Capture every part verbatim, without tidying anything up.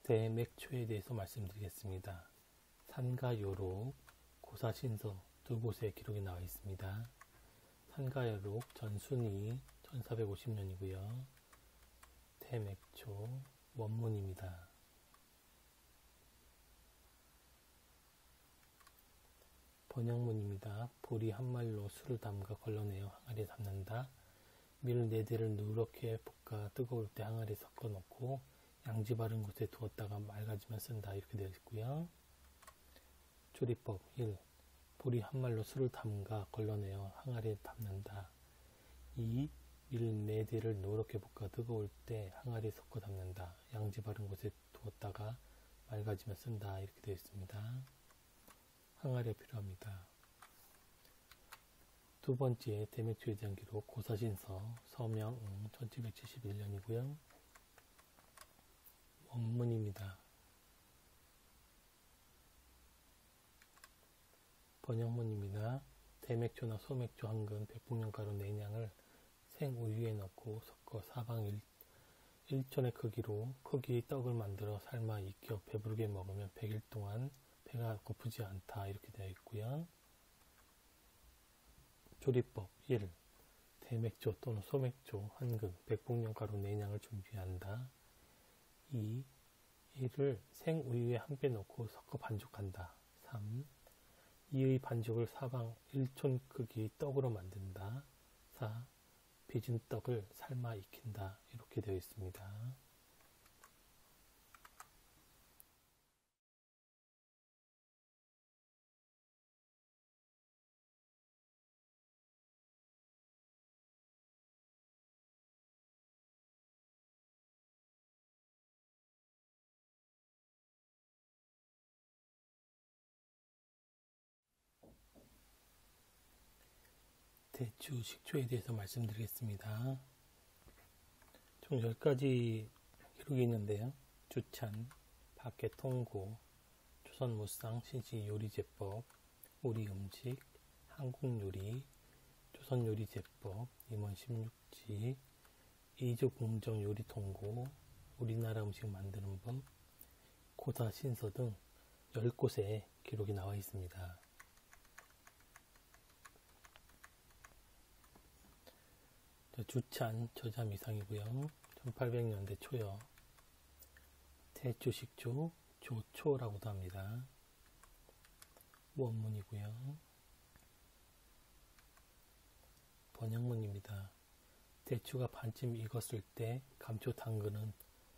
대맥초에 대해서 말씀드리겠습니다. 산과 요록, 고사신서 두 곳에 기록이 나와 있습니다. 산과 요록 전순이 천사백오십 년이고요. 대맥초 원문입니다. 번역문입니다. 보리 한 말로 술을 담가 걸러내어 항아리에 담는다. 밀 네 대를 누렇게 볶아 뜨거울 때 항아리에 섞어 놓고 양지 바른 곳에 두었다가 맑아지면 쓴다. 이렇게 되어 있고요. 조리법 일. 보리 한 말로 술을 담가 걸러내어 항아리에 담는다. 이. 밀 네 대를 누렇게 볶아 뜨거울 때 항아리에 섞어 담는다. 양지 바른 곳에 두었다가 맑아지면 쓴다. 이렇게 되어 있습니다. 항아리가 필요합니다. 두 번째 대맥초에 대한 기록 고사신서 서명응 천칠백칠십일 년이고요. 원문입니다. 번역문입니다. 대맥초나 소맥초 한 근, 백북년가루 네 냥을 생우유에 넣고 섞어 사방 일 촌의 크기로 크기의 떡을 만들어 삶아 익혀 배부르게 먹으면 백 일 동안 배가 고프지 않다. 이렇게 되어 있고요. 조리법 일. 대맥초 또는 소맥초 한 근, 백북년가루 네 냥을 준비한다. 이. 이를 생우유에 함께 넣고 섞어 반죽한다. 삼. 이의 반죽을 사방 일 촌 크기의 떡으로 만든다. 사. 빚은 떡을 삶아 익힌다. 이렇게 되어 있습니다. 대추 식초에 대해서 말씀드리겠습니다. 총 열 가지 기록이 있는데요. 주찬, 박해통고, 조선무상 신식요리제법, 우리음식, 한국요리, 조선요리제법, 임원 십육 지, 이주공정요리통고, 우리나라 음식 만드는 법, 고사신서 등 열 곳에 기록이 나와 있습니다. 주찬 저자미상이고요. 천팔백 년대 초여. 대추식초 조초라고도 합니다. 원문이고요. 번역문입니다. 대추가 반쯤 익었을 때 감초 담그는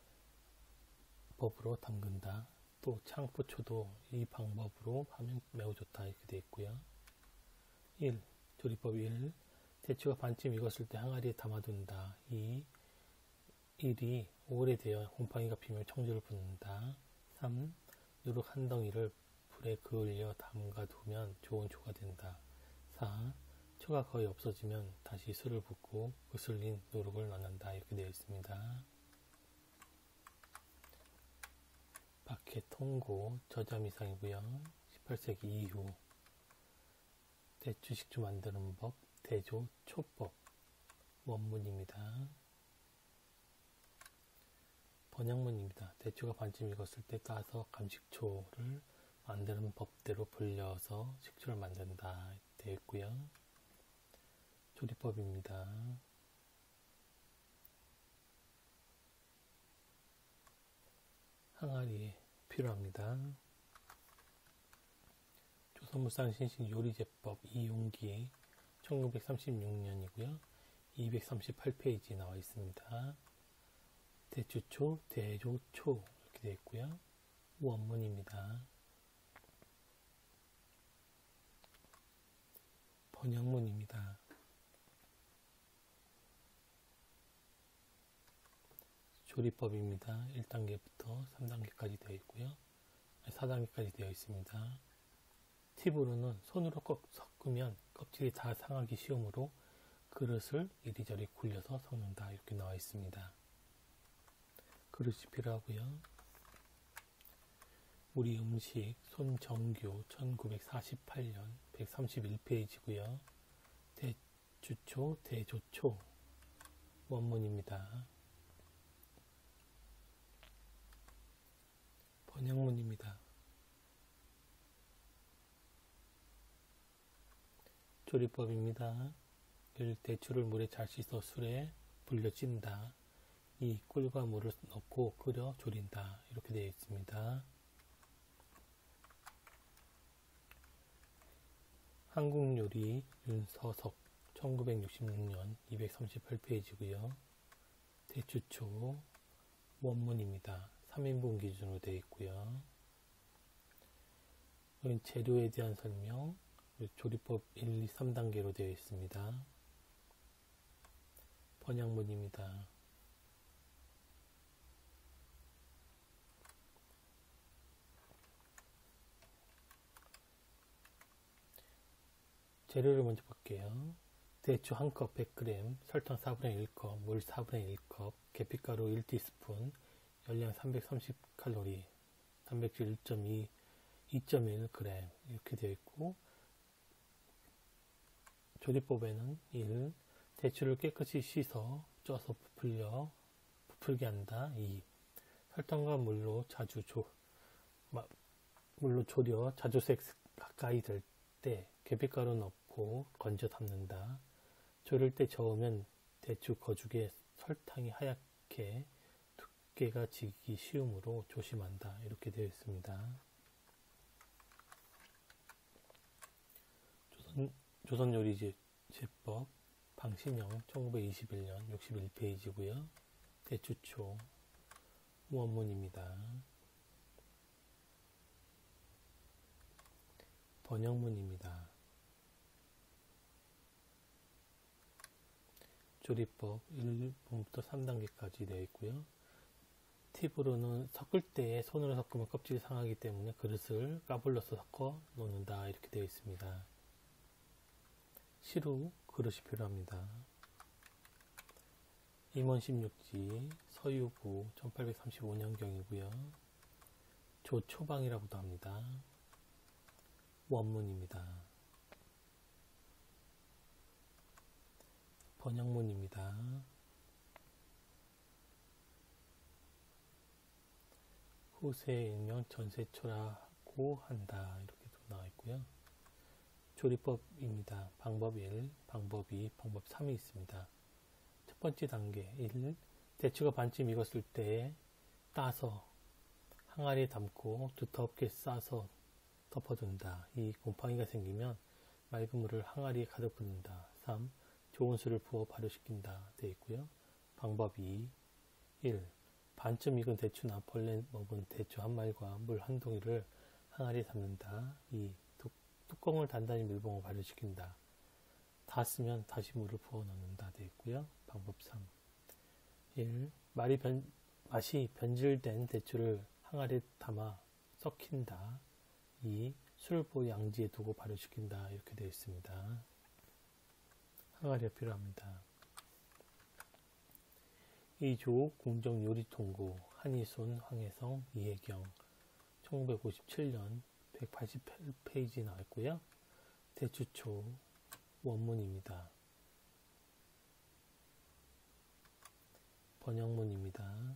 법으로 담근다. 또 창포초도 이 방법으로 하면 매우 좋다. 이렇게 되어 있고요. 일. 조리법 일. 대추가 반쯤 익었을 때 항아리에 담아둔다. 이. 일이 오래되어 곰팡이가 피면 청주를 붓는다. 삼. 누룩 한 덩이를 불에 그을려 담가두면 좋은 초가 된다. 사. 초가 거의 없어지면 다시 술을 붓고 그슬린 누룩을 넣는다. 이렇게 되어 있습니다. 박해통고 저자미상이고요. 십팔 세기 이후 대추식초 만드는 법 대조초법 원문입니다. 번역문입니다. 대추가 반쯤 익었을 때 따서 감식초를 만드는 법대로 불려서 식초를 만든다. 되어 있고요. 조리법입니다. 항아리에 필요합니다. 조선무상 신식 요리제법 이용기 천구백삼십육 년이고요. 이백삼십팔 페이지에 나와 있습니다. 대추초, 대조초 이렇게 되어 있고요. 원문입니다. 번역문입니다. 조리법입니다. 일 단계부터 삼 단계까지 되어 있고요. 사 단계까지 되어 있습니다. 팁으로는 손으로 꼭 섞으면 껍질이 다 상하기 쉬우므로 그릇을 이리저리 굴려서 섞는다. 이렇게 나와 있습니다. 그릇이 필요하고요. 우리 음식 손정교 천구백사십팔 년 백삼십일 페이지고요. 대추초, 대조초 원문입니다. 번역문입니다. 조리법입니다. 일. 대추를 물에 잘 씻어 술에 불려 찐다. 이. 꿀과 물을 넣고 끓여 졸인다. 이렇게 되어 있습니다. 한국요리 윤서석 천구백육십육 년 이백삼십팔 페이지고요. 대추초 원문입니다. 삼 인분 기준으로 되어 있고요. 재료에 대한 설명, 조리법 일, 이, 삼 단계로 되어 있습니다. 번역문입니다. 재료를 먼저 볼게요. 대추 한 컵 백 그램, 설탕 사분의 일 컵, 물 사분의 일 컵, 계피가루 일 티스푼, 열량 삼백삼십 칼로리, 단백질 일 점 이, 이 점 일 그램 이렇게 되어 있고, 조리법에는 일. 대추를 깨끗이 씻어 쪄서 부풀려 부풀게 한다. 이. 설탕과 물로 자주 조, 마, 물로 졸여 자주색 가까이 될 때 계피가루 넣고 건져 담는다. 졸일 때 저으면 대추 거죽에 설탕이 하얗게 두께가 지기 쉬우므로 조심한다. 이렇게 되어 있습니다. 조선, 조선요리제법 방신영 천구백이십일 년 육십일 페이지고요. 대추초 원문입니다. 번역문입니다. 조리법 일 번부터 삼 단계까지 되어 있고요. 팁으로는 섞을 때에 손으로 섞으면 껍질이 상하기 때문에 그릇을 까불러서 섞어 놓는다. 이렇게 되어 있습니다. 시루 그릇이 필요합니다. 임원 십육 지 서유구 천팔백삼십오 년경이고요. 조초방이라고도 합니다. 원문입니다. 번역문입니다. 후세 일명 전세초라고 한다. 이렇게 나와 있고요. 조리법입니다. 방법 일, 방법 이, 방법 삼이 있습니다. 첫 번째 단계 일. 대추가 반쯤 익었을 때 따서 항아리에 담고 두텁게 싸서 덮어둔다. 이. 곰팡이가 생기면 맑은 물을 항아리에 가득 붓는다. 삼. 좋은 술을 부어 발효시킨다. 되어 있고요. 방법 이. 일. 반쯤 익은 대추나 벌레 먹은 대추 한 마리과 물 한 동이를 항아리에 담는다. 이. 뚜껑을 단단히 밀봉하고 발효시킨다. 닿았으면 다시 물을 부어 넣는다. 되어 있고요. 방법 삼. 일. 말이 변, 맛이 변질된 대추를 항아리에 담아 썩힌다. 이. 술을 부어 양지에 두고 발효시킨다. 이렇게 되어 있습니다. 항아리가 필요합니다. 이 조 궁정요리통고 한이손 황혜성 이혜경 천구백오십칠 년 백팔십팔 페이지 나와 있고요. 대추초 원문입니다. 번역문입니다.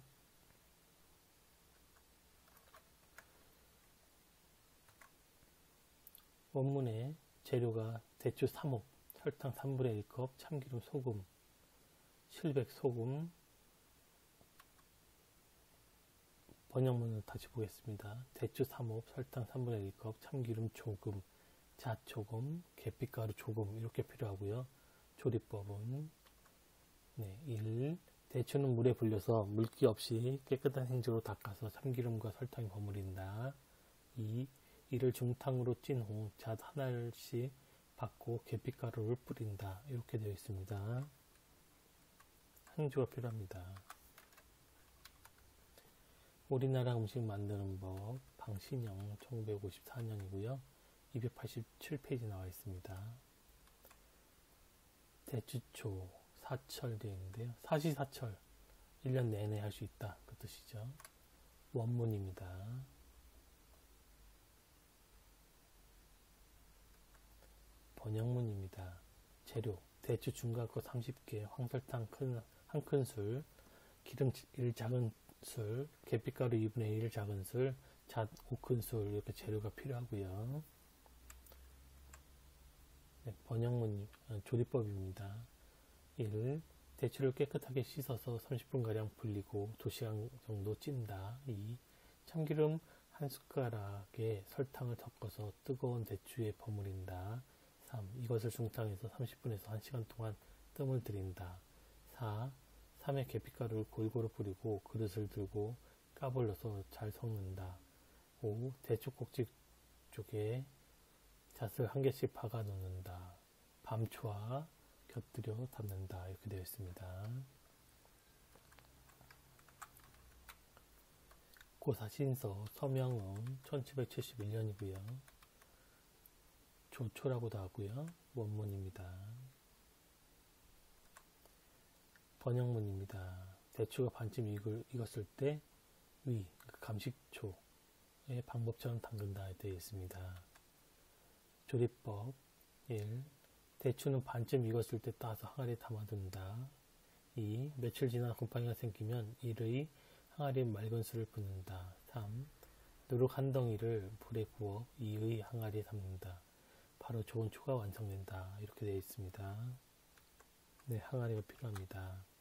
원문의 재료가 대추 삼 홉, 설탕 삼분의 일 컵, 참기름, 소금, 실백 소금. 번역문을 다시 보겠습니다. 대추 삼 홉, 설탕 삼분의 일 컵, 참기름 조금, 잣조금, 계피가루 조금 이렇게 필요하고요. 조리법은 네, 일. 대추는 물에 불려서 물기 없이 깨끗한 행주로 닦아서 참기름과 설탕에 버무린다. 이. 이를 중탕으로 찐 후 잣 하나씩 받고 계피가루를 뿌린다. 이렇게 되어 있습니다. 행주가 필요합니다. 우리나라 음식 만드는 법 방신영 천구백오십사 년이고요. 이백팔십칠 페이지 나와 있습니다. 대추초 사철 되어 있는데요. 사시사철 일 년 내내 할 수 있다. 그 뜻이죠. 원문입니다. 번역문입니다. 재료 대추 중간껏 삼십 개, 황설탕 한 큰술, 기름 일 작은술, 계피가루 이분의 일 작은술, 잣, 오큰술 이렇게 재료가 필요하고요. 네, 번역문 조리법입니다. 일. 대추를 깨끗하게 씻어서 삼십 분가량 불리고 두 시간 정도 찐다. 이. 참기름 한 숟가락에 설탕을 섞어서 뜨거운 대추에 버무린다. 삼. 이것을 중탕해서 삼십 분에서 한 시간 동안 뜸을 들인다. 사. 삼에 계피가루를 골고루 뿌리고 그릇을 들고 까볼 넣어서 잘 섞는다. 오. 대추 꼭지 쪽에 잣을 한 개씩 박아 넣는다. 밤초와 곁들여 담는다. 이렇게 되어 있습니다. 고사신서 서명은 천칠백칠십일 년이고요. 조초라고도 하고요. 원문입니다. 번역문입니다. 대추가 반쯤 익을, 익었을 때 위, 감식초의 방법처럼 담근다 되어 있습니다. 조리법 일. 대추는 반쯤 익었을 때 따서 항아리에 담아둔다. 이. 며칠 지나 곰팡이가 생기면 일 의 항아리에 맑은 술을 붓는다. 삼. 누룩 한 덩이를 불에 구워 이 의 항아리에 담는다. 바로 좋은 초가 완성된다. 이렇게 되어 있습니다. 네, 항아리가 필요합니다.